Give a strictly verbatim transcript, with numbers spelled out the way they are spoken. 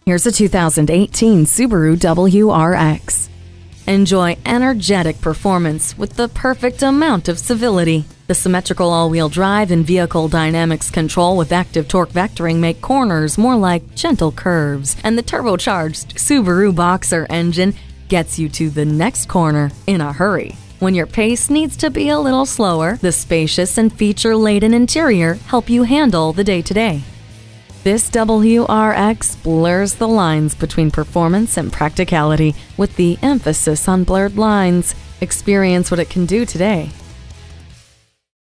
Here's a two thousand eighteen Subaru W R X. Enjoy energetic performance with the perfect amount of civility. The symmetrical all-wheel drive and vehicle dynamics control with active torque vectoring make corners more like gentle curves, and the turbocharged Subaru Boxer engine gets you to the next corner in a hurry. When your pace needs to be a little slower, the spacious and feature-laden interior help you handle the day-to-day. This W R X blurs the lines between performance and practicality with the emphasis on blurred lines. Experience what it can do today.